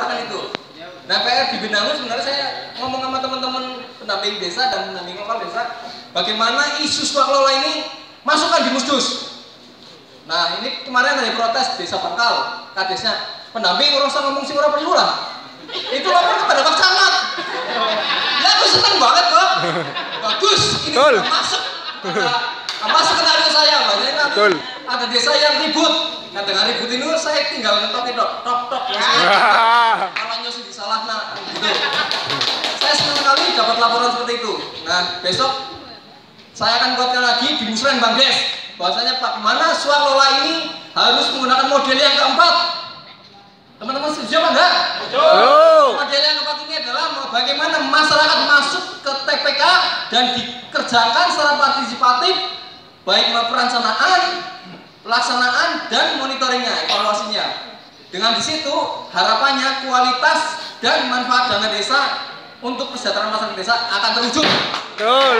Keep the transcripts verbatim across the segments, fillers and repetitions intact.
mengutarakan itu. Nah, P R di Binangun sebenarnya saya ngomong sama teman-teman pendamping desa dan pendamping lokal desa, bagaimana isu swaklola ini masukkan di Musdus. Nah, ini kemarin ada protes desa Bangkal, kadesnya pendamping orang usah ngomong sih orang perlu lah. Itu lapor kepada Pak Camat. Ya, aku seneng banget kok. Bagus, ini Betul. masuk. Masuk ke radio saya, banyak nanti ada desa yang ribut. Nah, dengan ribut ini saya tinggal ngetok itu, tok tok. Kalau nyosi disalah, nah gitu. Saya senang sekali dapat laporan seperti itu. Nah, besok saya akan buatkan lagi di Musren Bang Des. Bahwasanya Pak, mana swaklola ini harus menggunakan model yang keempat. Teman-teman setuju apa enggak? Betul. Model yang keempat ini adalah bagaimana masyarakat masuk ke T P K dan dikerjakan secara partisipatif, baik perencanaan, pelaksanaan dan monitoringnya, evaluasinya. Dengan di situ harapannya kualitas dan manfaat dana desa untuk kesejahteraan masyarakat desa akan terwujud. Betul.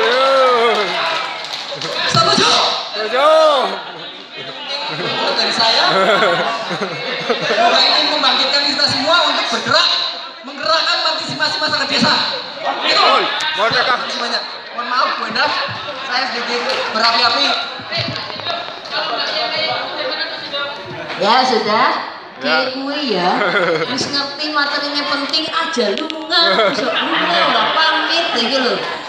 Setuju? Setuju. Dari saya, semoga ini membangkitkan kita semua untuk bergerak, menggerakkan partisipasi masyarakat desa. Itu. Terima kasih banyak. Mohon maaf, Bu Endah, saya sedikit berapi-api. Ya sudah, kayak gue ya, wis ngerti materinya penting aja lunga, bisa lunga lah pamit gitu loh.